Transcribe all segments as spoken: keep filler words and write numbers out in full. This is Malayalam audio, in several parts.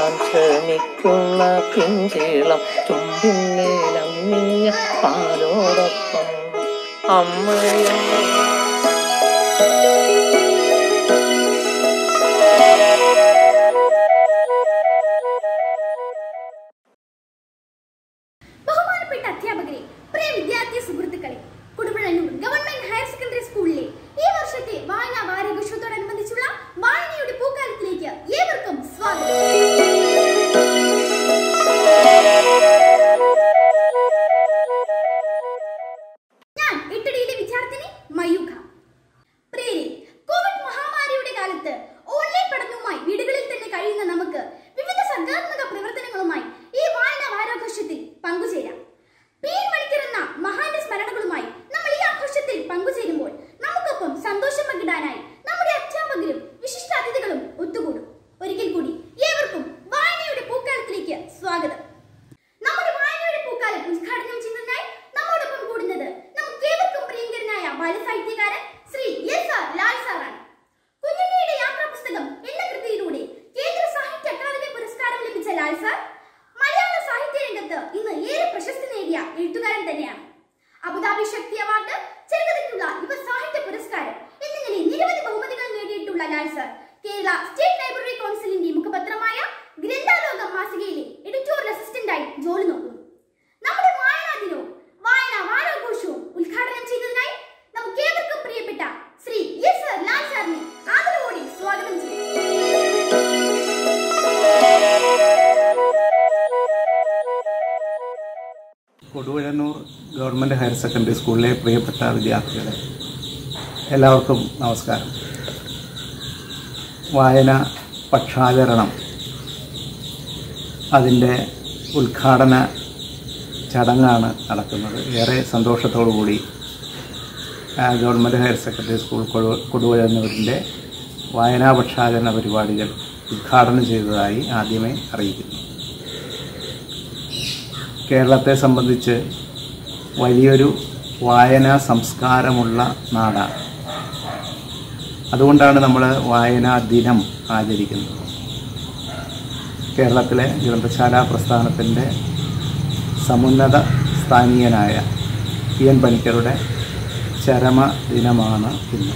ഞാൻ ക്ഷമിക്കുന്ന പിഞ്ചീളം ചുണ്ടിന്മേലങ്ങിഞ്ഞ പാലോടൊപ്പം അമ്മയെ ബഹുമാനപ്പെട്ട അധ്യാപകരെ, പ്രിയ വിദ്യാർത്ഥി സുഹൃത്തുക്കളെ, കൊടുവള്ളൂർ ഗവൺമെന്റ് ഹയർ സെക്കൻഡറി സ്കൂളിലെ ഈ വർഷത്തെ വായനാ വാരാഘോഷത്തോടനുബന്ധിച്ചുള്ള വായനയുടെ പൂക്കാലത്തിലേക്ക് ഏവർക്കും സ്വാഗതം. ഞാൻ എട്ടടിയിലെ വിദ്യാർത്ഥിനി മയൂഖ. പ്രിയരെ, കോവിഡ് മഹാമാരിയുടെ കാലത്ത് ഓൺലൈൻ പഠനവുമായി വീടുകളിൽ തന്നെ കഴിയുന്ന നമുക്ക് വിവിധ സർഗാത്മക പ്രവർത്തനങ്ങളുമായി ഈ വായനാ വാരാഘോഷത്തിൽ പങ്കുചേരാം. പി എൻ മണിക്കർ എന്ന മഹാന്റെ സ്മരണകളുമായി നമ്മൾ ഈ ആഘോഷത്തിൽ പങ്കുചേരുമ്പോൾ നമുക്കൊപ്പം സന്തോഷം പങ്കിടാനായി നമ്മുടെ അധ്യാപകരും വിശിഷ്ട അതിഥികളും ഒത്തുകൂടും. ഒരിക്കൽ കൂടി ഏവർക്കും വായനയുടെ പൂക്കാലത്തിലേക്ക് സ്വാഗതം. നമ്മുടെ വായനയുടെ പൂക്കാലം ഉദ്ഘാടനം ചെയ്യുന്നതിനായി നമ്മോടൊപ്പം കൂടുന്നത് നമുക്ക് ഏവർക്കും പ്രിയങ്കരനായ ബാലസാഹിത്യകാരൻ ശ്രീ എസ് ആർ ലാൽ സാറാണ്. കുഞ്ഞുണ്ണിയുടെ യാത്രാ പുസ്തകം എന്ന കൃതിയിലൂടെ കേന്ദ്ര സാഹിത്യ അക്കാദമി പുരസ്കാരം ലഭിച്ച ലാൽ സാർ മലയാള സാഹിത്യ രംഗത്ത് ഇന്ന് ഏറെ പ്രശസ്തി നേടിയ എഴുത്തുകാരൻ തന്നെയാണ്. അബുദാബി ശക്തി അവാർഡ്, ചെറുകഥയ്ക്കുള്ള യുവ സാഹിത്യ പുരസ്കാരം എന്നിങ്ങനെ നിരവധി ബഹുമതികൾ നേടിയിട്ടുള്ള Lal sir Kerala state library കൗൺസിലിന്റെ മുഖപത്രമായ ഗ്രന്ഥാലോകം മാസികയിലെ എഡിറ്റോറിയൽ അസിസ്റ്റന്റായി ജോലി നോക്കുന്നു. നമ്മുടെ വായനാ ദിനവും വായനാ വാരാഘോഷവും ഉദ്ഘാടനം ചെയ്തതിനായി നമുക്ക് ഏവർക്കും പ്രിയപ്പെട്ട ശ്രീ എസ് ആർ ലാൽ സാറിനെ ആദരവോടെ സ്വാഗതം ചെയ്യും. കൊടുവള്ളൂർ ഗവൺമെൻറ് ഹയർ സെക്കൻഡറി സ്കൂളിലെ പ്രിയപ്പെട്ട വിദ്യാർത്ഥികളെ, എല്ലാവർക്കും നമസ്കാരം. വായന പക്ഷാചരണം അതിൻ്റെ ഉദ്ഘാടന ചടങ്ങാണ് നടക്കുന്നത്. ഏറെ സന്തോഷത്തോടു കൂടി ഗവൺമെൻറ് ഹയർ സെക്കൻഡറി സ്കൂൾ കൊടുവള്ളൂരിൻ്റെ വായനാ പക്ഷാചരണ പരിപാടികൾ ഉദ്ഘാടനം ചെയ്തതായി ആദ്യമേ അറിയിക്കുന്നു. കേരളത്തെ സംബന്ധിച്ച് വലിയൊരു വായനാ സംസ്കാരമുള്ള നാടാണ്. അതുകൊണ്ടാണ് നമ്മൾ വായനാ ദിനം ആചരിക്കുന്നത്. കേരളത്തിലെ ഗ്രന്ഥശാലാ പ്രസ്ഥാനത്തിൻ്റെ സമുന്നത സ്ഥാനീയനായ പി എൻ പണിക്കരുടെ ചരമ ദിനമാണ് ഇന്ന്.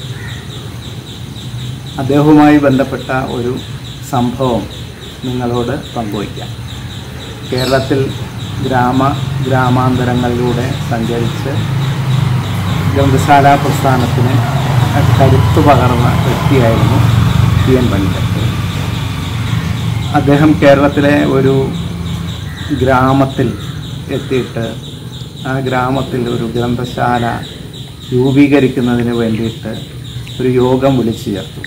അദ്ദേഹവുമായി ബന്ധപ്പെട്ട ഒരു സംഭവം നിങ്ങളോട് പങ്കുവയ്ക്കാം. കേരളത്തിൽ ഗ്രാമ ഗ്രാമാന്തരങ്ങളിലൂടെ സഞ്ചരിച്ച് ഗ്രന്ഥശാലാ പ്രസ്ഥാനത്തിന് കരുത്തു പകർന്ന വ്യക്തിയായിരുന്നു പി എൻ പണിക്കർ. അദ്ദേഹം കേരളത്തിലെ ഒരു ഗ്രാമത്തിൽ എത്തിയിട്ട് ആ ഗ്രാമത്തിൽ ഒരു ഗ്രന്ഥശാല രൂപീകരിക്കുന്നതിന് വേണ്ടിയിട്ട് ഒരു യോഗം വിളിച്ചു ചേർത്തു.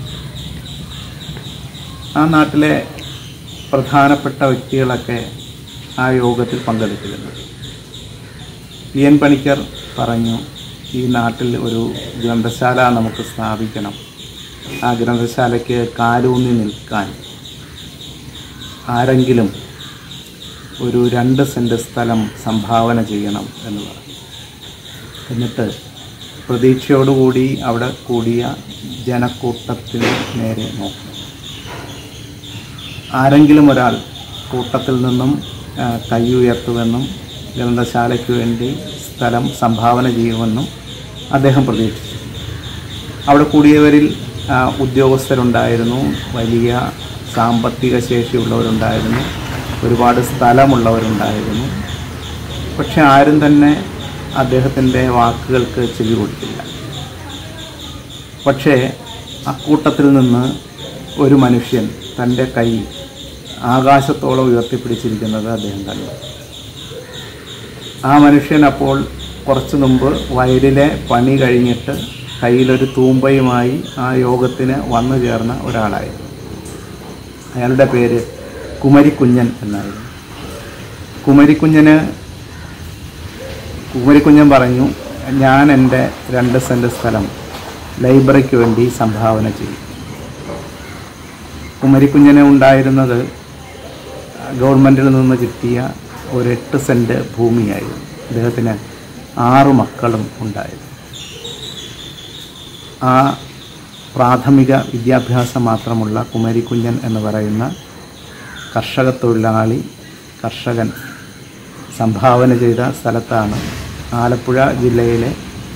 ആ നാട്ടിലെ പ്രധാനപ്പെട്ട വ്യക്തികളൊക്കെ ആ യോഗത്തിൽ പങ്കെടുത്തിരുന്നു. പി എൻ പണിക്കർ പറഞ്ഞു, ഈ നാട്ടിൽ ഒരു ഗ്രന്ഥശാല നമുക്ക് സ്ഥാപിക്കണം. ആ ഗ്രന്ഥശാലയ്ക്ക് കാലൂന്നി നിൽക്കാൻ ആരെങ്കിലും ഒരു രണ്ട് സെൻറ്റ് സ്ഥലം സംഭാവന ചെയ്യണം എന്ന് പറഞ്ഞു. എന്നിട്ട് പ്രതീക്ഷയോടുകൂടി അവിടെ കൂടിയ ജനക്കൂട്ടത്തിന് നേരെ നോക്കി. ആരെങ്കിലും ഒരാൾ കൂട്ടത്തിൽ നിന്നും കൈ ഉയർത്തുമെന്നും ഗ്രന്ഥശാലയ്ക്ക് വേണ്ടി സ്ഥലം സംഭാവന ചെയ്യുമെന്നും അദ്ദേഹം പ്രതീക്ഷിച്ചു. അവിടെ കൂടിയവരിൽ ഉദ്യോഗസ്ഥരുണ്ടായിരുന്നു, വലിയ സാമ്പത്തിക ശേഷിയുള്ളവരുണ്ടായിരുന്നു, ഒരുപാട് സ്ഥലമുള്ളവരുണ്ടായിരുന്നു. പക്ഷെ ആരും തന്നെ അദ്ദേഹത്തിൻ്റെ വാക്കുകൾക്ക് ചെവി കൊടുത്തില്ല. പക്ഷേ അക്കൂട്ടത്തിൽ നിന്ന് ഒരു മനുഷ്യൻ തൻ്റെ കൈ ആകാശത്തോളം ഉയർത്തിപ്പിടിച്ചിരിക്കുന്നത് അദ്ദേഹം കണ്ടു. ആ മനുഷ്യൻ അപ്പോൾ കുറച്ചു മുമ്പ് വയലിലെ പണി കഴിഞ്ഞിട്ട് കയ്യിലൊരു തൂമ്പയുമായി ആ യോഗത്തിന് വന്നു ചേർന്ന ഒരാളായിരുന്നു. അയാളുടെ പേര് കുമരിക്കുഞ്ഞൻ എന്നായിരുന്നു. കുമരിക്കുഞ്ഞന് കുമരിക്കുഞ്ഞൻ പറഞ്ഞു, ഞാൻ എൻ്റെ രണ്ട് സെൻറ്റ് സ്ഥലം ലൈബ്രറിക്ക് വേണ്ടി സംഭാവന ചെയ്യും. കുമരിക്കുഞ്ഞന് ഉണ്ടായിരുന്നത് ഗവൺമെൻറ്റിൽ നിന്ന് കിട്ടിയ ഒരു എട്ട് സെൻറ്റ് ഭൂമിയായിരുന്നു. അദ്ദേഹത്തിന് ആറു മക്കളും ഉണ്ടായിരുന്നു. ആ പ്രാഥമിക വിദ്യാഭ്യാസം മാത്രമുള്ള കുമരിക്കുഞ്ഞൻ എന്ന് പറയുന്ന കർഷക തൊഴിലാളി കർഷകൻ സംഭാവന ചെയ്ത സ്ഥലത്താണ് ആലപ്പുഴ ജില്ലയിലെ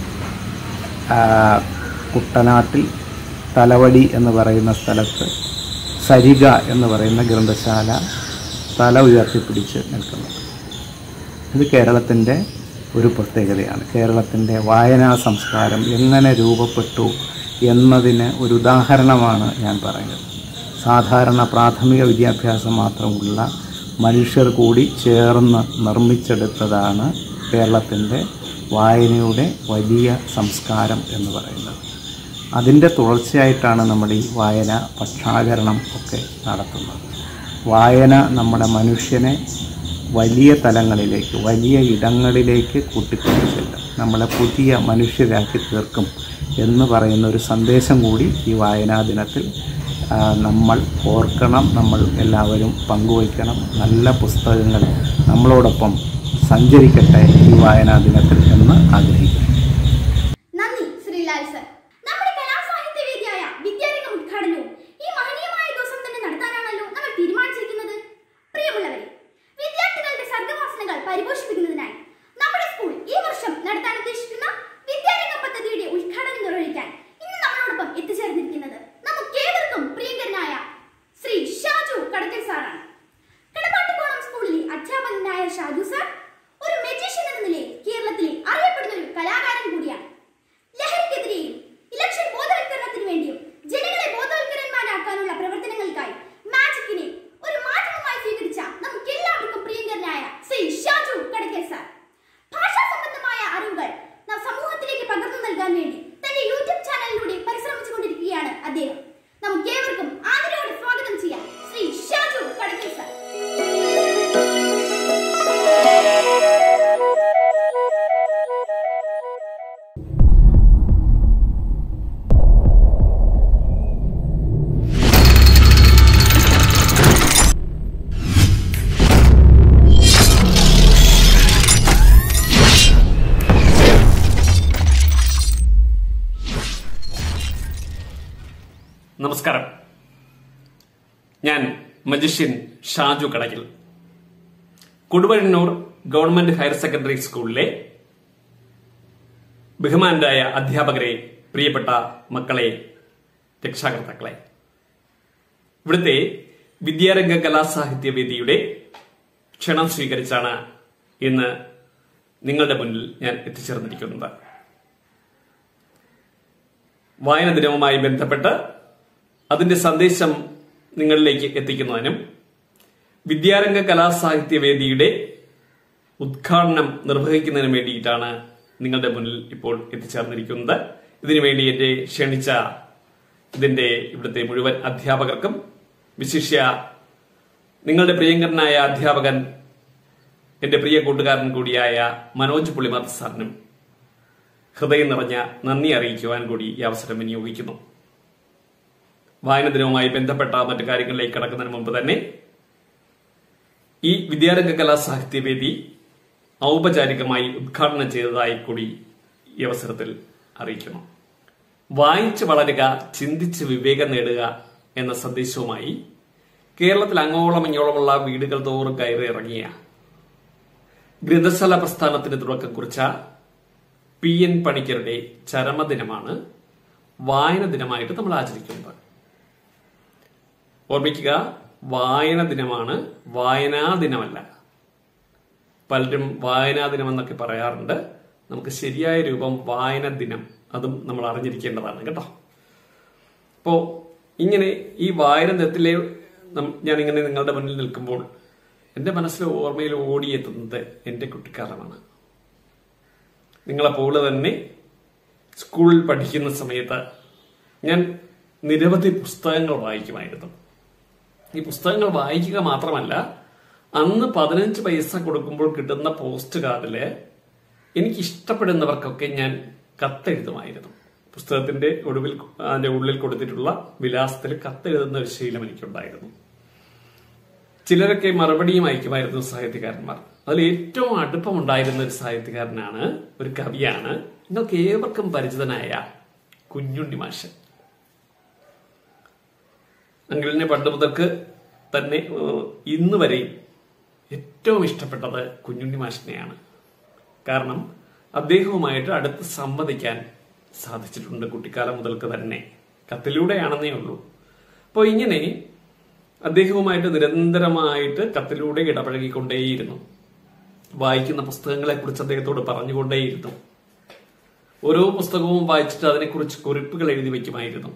കുട്ടനാട്ടിൽ തലവടി എന്ന് പറയുന്ന സ്ഥലത്ത് സരിക എന്ന് പറയുന്ന ഗ്രന്ഥശാല തല ഉയർത്തിപ്പിടിച്ച് നിൽക്കുന്നത്. ഇത് കേരളത്തിൻ്റെ ഒരു പ്രത്യേകതയാണ്. കേരളത്തിൻ്റെ വായനാ സംസ്കാരം എങ്ങനെ രൂപപ്പെട്ടു എന്നതിന് ഒരു ഉദാഹരണമാണ് ഞാൻ പറയുന്നത്. സാധാരണ പ്രാഥമിക വിദ്യാഭ്യാസം മാത്രമുള്ള മനുഷ്യർ കൂടി ചേർന്ന് നിർമ്മിച്ചെടുത്തതാണ് കേരളത്തിൻ്റെ വായനയുടെ വലിയ സംസ്കാരം എന്ന് പറയുന്നത്. അതിൻ്റെ തുടർച്ചയായിട്ടാണ് നമ്മുടെ ഈ വായന പക്ഷാചരണം ഒക്കെ നടത്തുന്നത്. വായന നമ്മുടെ മനുഷ്യനെ വലിയ തലങ്ങളിലേക്ക്, വലിയ ഇടങ്ങളിലേക്ക് കൂട്ടിക്കൊണ്ടു ചെല്ലും, നമ്മളെ പുതിയ മനുഷ്യരാക്കി തീർക്കും എന്ന് പറയുന്ന ഒരു സന്ദേശം കൂടി ഈ വായനാ ദിനത്തിൽ നമ്മൾ ഓർക്കണം, നമ്മൾ എല്ലാവരും പങ്കുവയ്ക്കണം. നല്ല പുസ്തകങ്ങൾ നമ്മളോടൊപ്പം സഞ്ചരിക്കട്ടെ ഈ വായനാ ദിനത്തിൽ എന്ന് ആഗ്രഹിക്കുന്നു. നന്ദി ശ്രീലാൽ സർ. നമ്മുടെ കലാസാഹിത്യവേദിയായ വിദ്യാരംഗം ഉദ്ഘാടനവും ഈ മഹനീയമായ ദിവസം തന്നെ നടത്താനാണല്ലോ നമ്മൾ തീരുമാനിച്ചിരിക്കുന്നത്. പ്രിയമുള്ളവരെ, വിദ്യാർത്ഥികളുടെ സർഗവാസനകൾ പരിപോഷിപ്പിക്കുന്നതിനായി നമ്മുടെ സ്കൂൾ ഈ വർഷം നടത്താൻ ഉദ്ദേശിക്കുന്ന വിദ്യാരംഗം പദ്ധതിയുടെ ഉദ്ഘാടനം നിർവഹിക്കാൻ ഇന്ന് നമ്മളോടൊപ്പം എത്തിച്ചേർന്നിരിക്കുന്നത് നമുക്കേവർക്കും പ്രിയങ്കരനായ ശ്രീ ഷാജു കടക്കൽ സാറാണ്. കടപ്പാട്ടുകോണം സ്കൂളിലെ അധ്യാപകനായ ഷാജു സാർ ഒരു മെജീഷ്യൻ എന്ന നിലയിൽ കേരളത്തിലെ അറിയപ്പെടുന്ന ഒരു കലാകാരൻ കൂടിയാണ്. ലഹരിക്കെതിരെയും ഇലക്ഷൻ ബോധവൽക്കരണത്തിന് വേണ്ടിയും ജനങ്ങളെ ബോധവൽക്കരന്മാരാക്കാനുള്ള പ്രവർത്തനങ്ങൾക്കായി മാജിക്കിനെ ഒരു മാധ്യമമായി സ്വീകരിച്ച നമുക്ക് എല്ലാവർക്കും പ്രിയങ്കരനായ ശ്രീ ഷാജു കടക്കൽ സാർ. ഭാഷാ സംബന്ധമായ അറിവുകൾ സമൂഹത്തിലേക്ക് പകർന്നു നൽകാൻ വേണ്ടി തന്റെ യൂട്യൂബ് ചാനലിലൂടെ പരിശ്രമിച്ചുകൊണ്ടിരിക്കുകയാണ് അദ്ദേഹം. നമുക്ക് ഏവർക്കും ആദരവോടെ സ്വാഗതം ചെയ്യാം ശ്രീ ഷാജു കടക്കൽ സാർ. നമസ്കാരം. ഞാൻ magician Shaju Kadakkal. Koduvazhannoor government higher secondary സ്കൂളിലെ ബഹുമാനരായ അധ്യാപകരെ, പ്രിയപ്പെട്ട മക്കളെ, രക്ഷാകർത്താക്കളെ, ഇവിടുത്തെ വിദ്യാരംഗ കലാസാഹിത്യവേദിയുടെ ക്ഷണം സ്വീകരിച്ചാണ് ഇന്ന് നിങ്ങളുടെ മുന്നിൽ ഞാൻ എത്തിച്ചേർന്നിരിക്കുന്നത്. വായന ദിനവുമായി ബന്ധപ്പെട്ട് അതിന്റെ സന്ദേശം നിങ്ങളിലേക്ക് എത്തിക്കുന്നതിനും വിദ്യാരംഗ കലാസാഹിത്യവേദിയുടെ ഉദ്ഘാടനം നിർവഹിക്കുന്നതിനും വേണ്ടിയിട്ടാണ് നിങ്ങളുടെ മുന്നിൽ ഇപ്പോൾ എത്തിച്ചേർന്നിരിക്കുന്നത്. ഇതിനുവേണ്ടി എന്നെ ക്ഷണിച്ച ഇതിന്റെ ഇവിടുത്തെ മുഴുവൻ അധ്യാപകർക്കും, വിശിഷ്യ നിങ്ങളുടെ പ്രിയങ്കരനായ അധ്യാപകൻ എന്റെ പ്രിയ കൂട്ടുകാരൻ കൂടിയായ മനോജ് പുളിമർ സാറിനും ഹൃദയം നിറഞ്ഞ നന്ദി അറിയിക്കുവാൻ കൂടി ഈ അവസരം വിനിയോഗിക്കുന്നു. വായന ദിനവുമായി ബന്ധപ്പെട്ട മറ്റു കാര്യങ്ങളിലേക്ക് കടക്കുന്നതിന് മുമ്പ് തന്നെ ഈ വിദ്യാരംഗ കലാസാഹിത്യവേദി ഔപചാരികമായി ഉദ്ഘാടനം ചെയ്തതായി കൂടി ഈ അവസരത്തിൽ അറിയിക്കുന്നു. വായിച്ചു വളരുക, ചിന്തിച്ച് വിവേകം നേടുക എന്ന സന്ദേശവുമായി കേരളത്തിൽ അങ്ങോളം ഇങ്ങോളമുള്ള വീടുകൾ തോറും കയറി ഇറങ്ങിയ ഗ്രന്ഥശാല പ്രസ്ഥാനത്തിന് തുടക്കം കുറിച്ച പി എൻ പണിക്കരുടെ ചരമദിനമാണ് വായന ദിനമായിട്ട് നമ്മൾ ആചരിക്കുന്നത്. ഓർമ്മിക്കുക, വായന ദിനമാണ്, വായനാ ദിനമല്ല. പലരും വായനാ ദിനം എന്നൊക്കെ പറയാറുണ്ട്. നമുക്ക് ശരിയായ രൂപം വായന ദിനം, അതും നമ്മൾ അറിഞ്ഞിരിക്കേണ്ടതാണ് കേട്ടോ. അപ്പോ ഇങ്ങനെ ഈ വായന ദിനത്തിലെ ഞാനിങ്ങനെ നിങ്ങളുടെ മുന്നിൽ നിൽക്കുമ്പോൾ എന്റെ മനസ്സിൽ ഓർമ്മയിൽ ഓടിയെത്തുന്നത് എന്റെ കുട്ടിക്കാലമാണ്. നിങ്ങളെപ്പോലെ തന്നെ സ്കൂളിൽ പഠിക്കുന്ന സമയത്ത് ഞാൻ നിരവധി പുസ്തകങ്ങൾ വായിക്കുമായിരുന്നു. ഈ പുസ്തകങ്ങൾ വായിക്കുക മാത്രമല്ല, അന്ന് പതിനഞ്ച് പൈസ കൊടുക്കുമ്പോൾ കിട്ടുന്ന പോസ്റ്റ് കാർഡില് എനിക്ക് ഇഷ്ടപ്പെടുന്നവർക്കൊക്കെ ഞാൻ കത്തെഴുതുമായിരുന്നു. പുസ്തകത്തിന്റെ ഒടുവിൽ അതിന്റെ ഉള്ളിൽ കൊടുത്തിട്ടുള്ള വിലാസത്തിൽ കത്തെഴുതുന്ന ഒരു ശീലം എനിക്കുണ്ടായിരുന്നു. ചിലരൊക്കെ മറുപടിയും അയക്കുമായിരുന്നു സാഹിത്യകാരന്മാർ. അതിൽ ഏറ്റവും അടുപ്പമുണ്ടായിരുന്ന ഒരു സാഹിത്യകാരനാണ്, ഒരു കവിയാണ്, നിങ്ങൾക്ക് ഏവർക്കും പരിചിതനായ കുഞ്ഞുണ്ണി മാഷ്. അങ്കിളിനെ പണ്ട് മുതൽക്ക് തന്നെ ഇന്ന് വരെ ഏറ്റവും ഇഷ്ടപ്പെട്ടത് കുഞ്ഞുണ്ണി മാഷിനെയാണ്. കാരണം അദ്ദേഹവുമായിട്ട് അടുത്ത് സംവദിക്കാൻ സാധിച്ചിട്ടുണ്ട് കുട്ടിക്കാലം മുതൽക്ക് തന്നെ. കത്തിലൂടെയാണെന്നേ ഉള്ളൂ. അപ്പോൾ ഇങ്ങനെ അദ്ദേഹവുമായിട്ട് നിരന്തരമായിട്ട് കത്തിലൂടെ ഇടപഴകിക്കൊണ്ടേയിരുന്നു. വായിക്കുന്ന പുസ്തകങ്ങളെ കുറിച്ച് അദ്ദേഹത്തോട് പറഞ്ഞുകൊണ്ടേയിരുന്നു. ഓരോ പുസ്തകവും വായിച്ചിട്ട് അതിനെക്കുറിച്ച് കുറിപ്പുകൾ എഴുതി വയ്ക്കുമായിരുന്നു.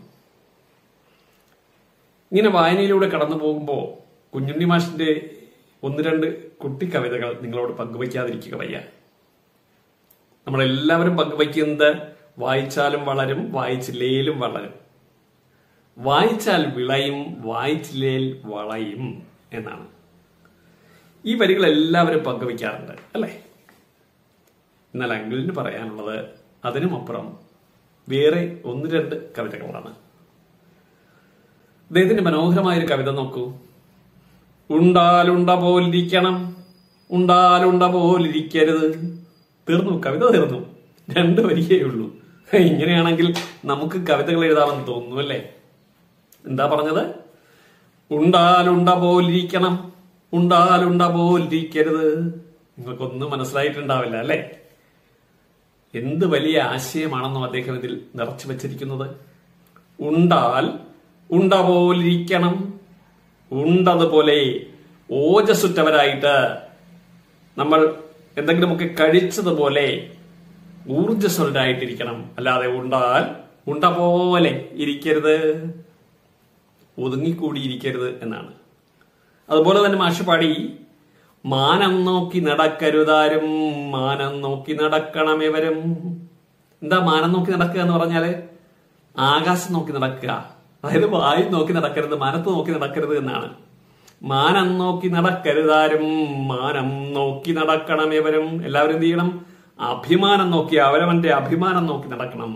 ഇങ്ങനെ വായനയിലൂടെ കടന്നു പോകുമ്പോൾ കുഞ്ഞുണ്ണി മാഷിന്റെ ഒന്ന് രണ്ട് കുട്ടി കവിതകൾ നിങ്ങളോട് പങ്കുവയ്ക്കാതിരിക്കുക വയ്യ. നമ്മളെല്ലാവരും പങ്കുവയ്ക്കുന്നത് വായിച്ചാലും വളരും, വായിച്ചില്ലേലും വളരും, വായിച്ചാൽ വിളയും, വായിച്ചില്ലേൽ വളയും എന്നാണ്. ഈ വരികൾ എല്ലാവരും പങ്കുവയ്ക്കാറുണ്ട് അല്ലേ? എന്നാൽ അങ്കിളിന് പറയാനുള്ളത് അതിനുമപ്പുറം വേറെ ഒന്ന് രണ്ട് കവിതകളാണ്. അദ്ദേഹത്തിന്റെ മനോഹരമായൊരു കവിത നോക്കൂ. ഉണ്ടാലുണ്ട പോലിരിക്കണം, ഉണ്ടാലുണ്ട പോലിരിക്കരുത്. തീർന്നു, കവിത തീർന്നു. രണ്ട് വരികയേ ഉള്ളൂ. ഇങ്ങനെയാണെങ്കിൽ നമുക്ക് കവിതകൾ എഴുതാമെന്ന് തോന്നുന്നു അല്ലേ? എന്താ പറഞ്ഞത്? ഉണ്ടാലുണ്ട പോലിരിക്കണം, ഉണ്ടാലുണ്ട പോലിരിക്കരുത്. നിങ്ങൾക്കൊന്നും മനസ്സിലായിട്ടുണ്ടാവില്ല അല്ലെ? എന്ത് വലിയ ആശയമാണെന്നോ അദ്ദേഹം ഇതിൽ നിറച്ചു വച്ചിരിക്കുന്നത്. ഉണ്ടാൽ ഉണ്ട പോലിരിക്കണം, ഉണ്ടതുപോലെ ഓജസ്സുറ്റവരായിട്ട്, നമ്മൾ എന്തെങ്കിലുമൊക്കെ കഴിച്ചതുപോലെ ഊർജസ്വലരായിട്ടിരിക്കണം. അല്ലാതെ ഉണ്ടാൽ ഉണ്ട പോലെ ഇരിക്കരുത്, ഒതുങ്ങിക്കൂടിയിരിക്കരുത് എന്നാണ്. അതുപോലെ തന്നെ മാഷ് പാടി, മാനം നോക്കി നടക്കരുതാരും, മാനം നോക്കി നടക്കണം ഇവരും. എന്താ മാനം നോക്കി നടക്കുക എന്ന് പറഞ്ഞാല് ആകാശം നോക്കി നടക്കുക, അതായത് വായു നോക്കി നടക്കരുത്, മാനത്ത് നോക്കി നടക്കരുത് എന്നാണ്. മാനം നോക്കി നടക്കരുതാരും, മാനം നോക്കി നടക്കണം ഇവരും. എല്ലാവരും എന്ത് ചെയ്യണം? അഭിമാനം നോക്കി, അവരവന്റെ അഭിമാനം നോക്കി നടക്കണം.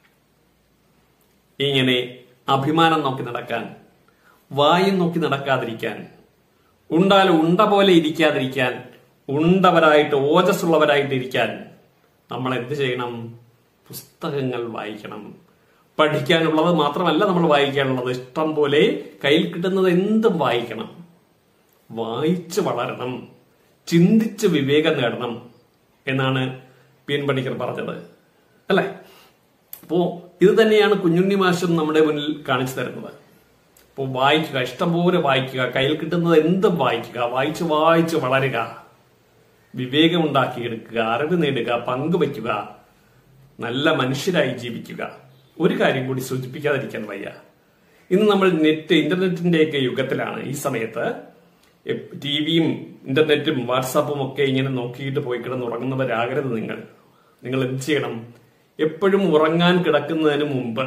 ഇങ്ങനെ അഭിമാനം നോക്കി നടക്കാൻ, വായു നോക്കി നടക്കാതിരിക്കാൻ, ഉണ്ടാൽ ഉണ്ട പോലെ ഇരിക്കാതിരിക്കാൻ, ഉണ്ടവരായിട്ട് ഓജസ്സുള്ളവരായിട്ട് ഇരിക്കാൻ നമ്മൾ എന്ത് ചെയ്യണം? പുസ്തകങ്ങൾ വായിക്കണം. പഠിക്കാനുള്ളത് മാത്രമല്ല നമ്മൾ വായിക്കാനുള്ളത്, ഇഷ്ടം പോലെ കയ്യിൽ കിട്ടുന്നത് എന്തും വായിക്കണം. വായിച്ച് വളരണം, ചിന്തിച്ച് വിവേകം നേടണം എന്നാണ് പി എൻ പണിക്കർ പറഞ്ഞത് അല്ലെ? അപ്പോ ഇത് തന്നെയാണ് കുഞ്ഞുണ്ണി മാഷും നമ്മുടെ മുന്നിൽ കാണിച്ചു തരുന്നത്. അപ്പോൾ വായിക്കുക, ഇഷ്ടംപോലെ വായിക്കുക, കയ്യിൽ കിട്ടുന്നത് എന്തും വായിക്കുക, വായിച്ച് വായിച്ച് വളരുക, വിവേകം ഉണ്ടാക്കിയെടുക്കുക, അറിവ് നേടുക, പങ്കുവയ്ക്കുക, നല്ല മനുഷ്യരായി ജീവിക്കുക. ഒരു കാര്യം കൂടി സൂചിപ്പിക്കാതിരിക്കാൻ വയ്യ. ഇന്ന് നമ്മൾ നെറ്റ് ഇന്റർനെറ്റിന്റെയൊക്കെ യുഗത്തിലാണ്. ഈ സമയത്ത് ടി വിയും ഇന്റർനെറ്റും വാട്സാപ്പും ഒക്കെ ഇങ്ങനെ നോക്കിയിട്ട് പോയി കിടന്ന് ഉറങ്ങുന്നവരാകരുത് നിങ്ങൾ. നിങ്ങൾ എന്ത് ചെയ്യണം? എപ്പോഴും ഉറങ്ങാൻ കിടക്കുന്നതിന് മുമ്പ്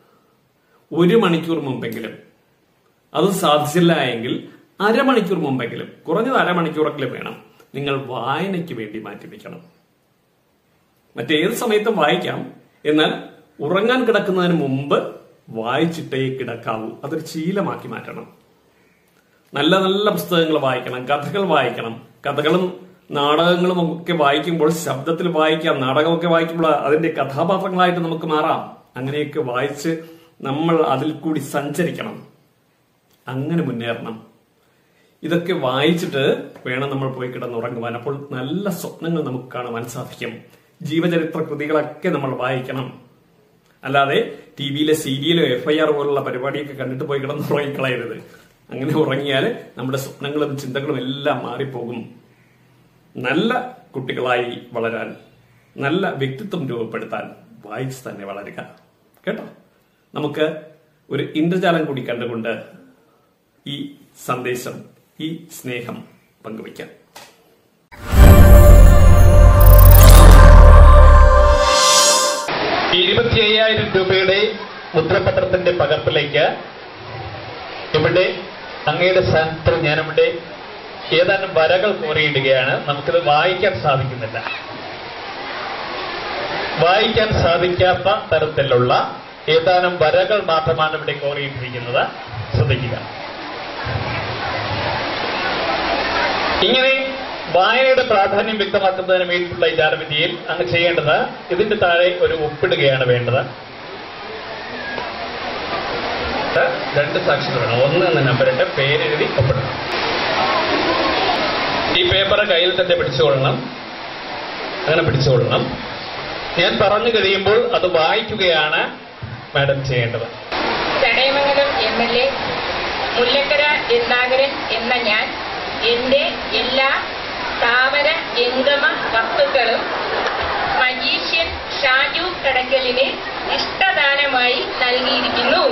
ഒരു മണിക്കൂർ മുമ്പെങ്കിലും, അത് സാധിച്ചില്ല എങ്കിൽ അരമണിക്കൂർ മുമ്പെങ്കിലും, കുറഞ്ഞത് അരമണിക്കൂറെങ്കിലും വേണം നിങ്ങൾ വായനയ്ക്ക് വേണ്ടി മാറ്റിവെക്കണം. മറ്റേത് സമയത്തും വായിക്കാം, എന്നാൽ ഉറങ്ങാൻ കിടക്കുന്നതിന് മുമ്പ് വായിച്ചിട്ടേ കിടക്കാവൂ. അതൊരു ശീലമാക്കി മാറ്റണം. നല്ല നല്ല പുസ്തകങ്ങൾ വായിക്കണം, കഥകൾ വായിക്കണം. കഥകളും നാടകങ്ങളും ഒക്കെ വായിക്കുമ്പോൾ ശബ്ദത്തിൽ വായിക്കാം, നാടകമൊക്കെ വായിക്കുമ്പോൾ അതിന്റെ കഥാപാത്രങ്ങളായിട്ട് നമുക്ക് മാറാം. അങ്ങനെയൊക്കെ വായിച്ച് നമ്മൾ അതിൽ കൂടി സഞ്ചരിക്കണം, അങ്ങനെ മുന്നേറണം. ഇതൊക്കെ വായിച്ചിട്ട് വേണം നമ്മൾ പോയി കിടന്നുറങ്ങുവാൻ. അപ്പോൾ നല്ല സ്വപ്നങ്ങൾ നമുക്ക് കാണുവാൻ സാധിക്കും. ജീവചരിത്ര കൃതികളൊക്കെ നമ്മൾ വായിക്കണം. അല്ലാതെ ടി വിയിലെ സീരിയലോ എഫ് ഐ ആർ പോലുള്ള പരിപാടിയൊക്കെ കണ്ടിട്ട് പോയി കിടന്ന് ഉറങ്ങിക്കളയരുത്. അങ്ങനെ ഉറങ്ങിയാൽ നമ്മുടെ സ്വപ്നങ്ങളും ചിന്തകളും എല്ലാം മാറിപ്പോകും. നല്ല കുട്ടികളായി വളരാൻ, നല്ല വ്യക്തിത്വം രൂപപ്പെടുത്താൻ വായിച്ച് തന്നെ വളരുക കേട്ടോ. നമുക്ക് ഒരു ഇന്ദ്രജാലം കൂടി കണ്ടുകൊണ്ട് ഈ സന്ദേശം, ഈ സ്നേഹം പങ്കുവയ്ക്കാം. ഇരുപത്തി അയ്യായിരം രൂപയുടെ മുദ്രപത്രത്തിന്റെ പകർപ്പിലേക്ക് ഇവിടെ അങ്ങയുടെ സ്ഥാനത്ത് ഞാനിവിടെ ഏതാനും വരകൾ കോറിയിടുകയാണ്. നമുക്കിത് വായിക്കാൻ സാധിക്കുന്നില്ല. വായിക്കാൻ സാധിക്കാത്ത തരത്തിലുള്ള ഏതാനും വരകൾ മാത്രമാണ് ഇവിടെ കോറിയിട്ടിരിക്കുന്നത്. ശ്രദ്ധിക്കുക. ഇങ്ങനെ വായനയുടെ പ്രാധാന്യം വ്യക്തമാക്കുന്നതിന് വേണ്ടിയിട്ടുള്ള ഈ ജാലവിധിയിൽ അങ്ങ് ചെയ്യേണ്ടത്, ഇതിന്റെ താഴെ ഒരു ഒപ്പിടുകയാണ് വേണ്ടത്. രണ്ട് സാക്ഷികൾ വേണം. ഒന്ന് എന്ന നമ്പറിട്ട് പേരെഴുതി ഒപ്പിടണം. ഈ പേപ്പർ കയ്യിൽ തന്നെ പിടിച്ചുകൊള്ളണം. അങ്ങനെ പിടിച്ചുകൊള്ളണം. ഞാൻ പറഞ്ഞു കഴിയുമ്പോൾ അത് വായിക്കുകയാണ് മാഡം ചെയ്യേണ്ടത്. Chadayamangalam M L A Mullakkara Ratnakaran എന്ന ഞാൻ എന്റെ എല്ലാ സ്ഥാവര ജംഗമ വസ്തുക്കളും മജീഷ്യൻ ഷാജു കടക്കലിന് ഇഷ്ടദാനമായി നൽകിയിരിക്കുന്നു.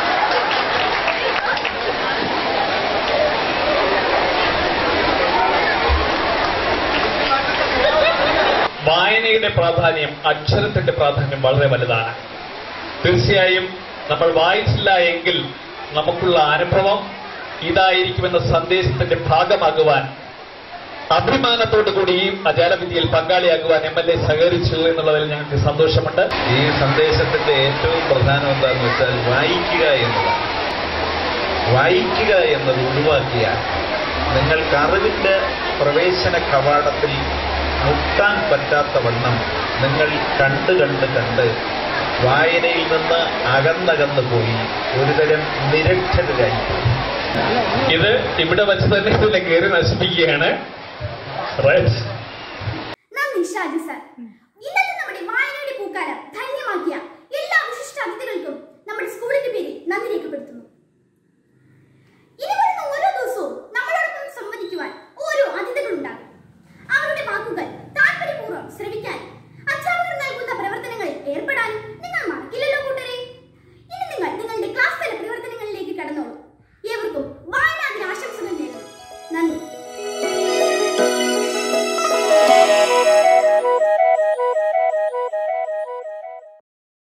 വായനയുടെ പ്രാധാന്യം, അക്ഷരത്തിന്റെ പ്രാധാന്യം വളരെ വലുതാണ്. തീർച്ചയായും നമ്മൾ വായിച്ചില്ല എങ്കിൽ നമുക്കുള്ള അനുഭവം ഇതായിരിക്കുമെന്ന സന്ദേശത്തിന്റെ ഭാഗമാകുവാൻ, അഭിമാനത്തോടു കൂടി ഈ അജാലവിദ്യയിൽ പങ്കാളിയാക്കുവാൻ എം എൽ എ സഹകരിച്ചു എന്നുള്ളതിൽ ഞങ്ങൾക്ക് സന്തോഷമുണ്ട്. ഈ സന്ദേശത്തിന്റെ ഏറ്റവും പ്രധാനം എന്താണെന്ന് വെച്ചാൽ വായിക്കുക എന്നതാണ്. വായിക്കുക എന്നത് ഒഴിവാക്കിയാൽ നിങ്ങൾക്ക് അറിവിന്റെ പ്രവേശന കവാടത്തിൽ മുട്ടാൻ പറ്റാത്ത വണ്ണം നിങ്ങൾ കണ്ട് കണ്ട് കണ്ട് വായനയിൽ നിന്ന് അകന്നകന്നു പോയി ഒരുതരം നിരക്ഷരായി. ഇത് ഇവിടെ വെച്ച് തന്നെ ഇതിനെ കയറി നശിപ്പിക്കുകയാണ്. നന്ദി ഷാജു സാർ. ഇന്നത്തെ നമ്മുടെ വായനയുടെ പൂക്കാലം ധന്യമാക്കിയ